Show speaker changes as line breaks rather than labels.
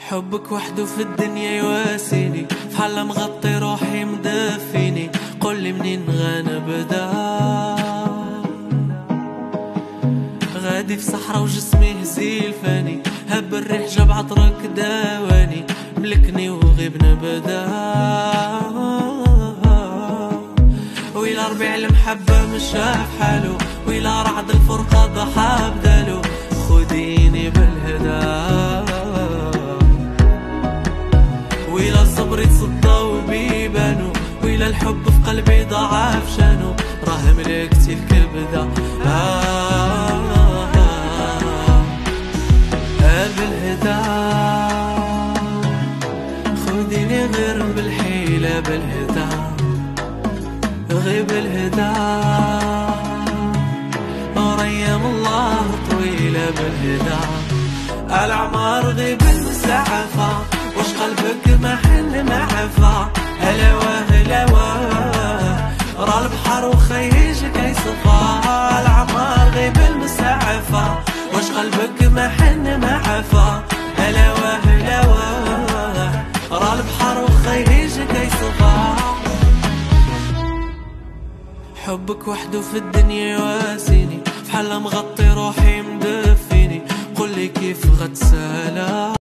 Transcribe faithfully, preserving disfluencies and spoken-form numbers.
حبك وحده في الدنيا يواسيني، فحال مغطي روحي مدفيني. قولي منين غنبدا، غادي في صحرا وجسمي هزيل فاني. هب الريح جاب عطرك داواني، ملكني وغيب نبدا. ويلا ربيع المحبة مشاف حالو، ويلا رعد الفرقة ضحى بدالو. خديني بالهدى، ويلا صبري تصدى وبيبانو. ويلا الحب في قلبي ضعف شانو، راه ملكتي الكبدة. آه آه بالهدى، خديني غير بالحيلة بالهدى، غيب الهدى. وريم الله طويلة بالهدى. الأعمار غيب المسعفة، وش قلبك ما حن ما عفا. هلا وهلا واه، راه البحر وخيجك يصفى. الأعمار غيب المسعفة، وش قلبك ما حن ما عفا. هلا وهلا واه، راه البحر وخيجك يصفى. حبك وحده في الدنيا يواسيني، فحال مغطي روحي مدفيني. قولي كيف غتسالى.